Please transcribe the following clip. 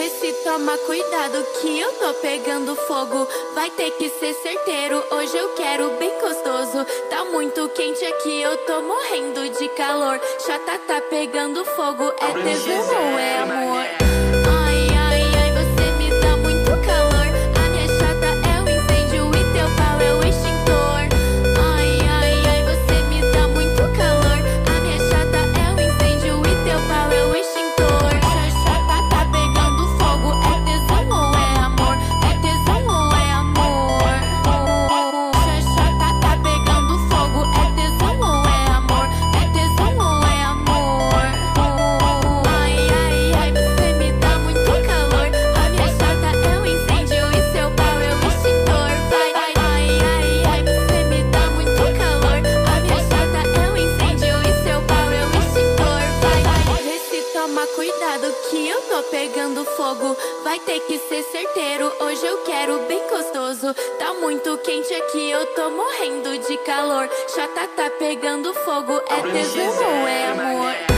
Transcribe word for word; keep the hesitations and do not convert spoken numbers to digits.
Vê se toma cuidado que eu tô pegando fogo. Vai ter que ser certeiro, hoje eu quero bem gostoso. Tá muito quente aqui, eu tô morrendo de calor. Chata tá pegando fogo, é tesão ou é amor? Ai, ai, ai, você me dá muito calor. A minha chata é o incêndio e teu pau é o extintor. Ai, ai, ai, você me dá muito calor. A minha chata é o incêndio e teu pau é o extintor. Chata tá pegando fogo, é tesão ou é amor? É tesão ou é amor? Chata tá pegando fogo, é tesão ou é amor? É tesão ou é amor? Ai, ai, ai, você me dá muito calor. A minha chata é um incêndio e seu pau é o extintor. Vai, ai, ai, ai, ai, você me dá muito calor. A minha chata é um incêndio e seu pau é o extintor. Vai, vai, vê se toma cuidado que eu tô pegando fogo. Vai ter que ser certeiro, hoje eu quero bem gostoso. Tá muito quente aqui, eu tô morrendo de calor. Chata tá pegando fogo, é tesão ou é amor?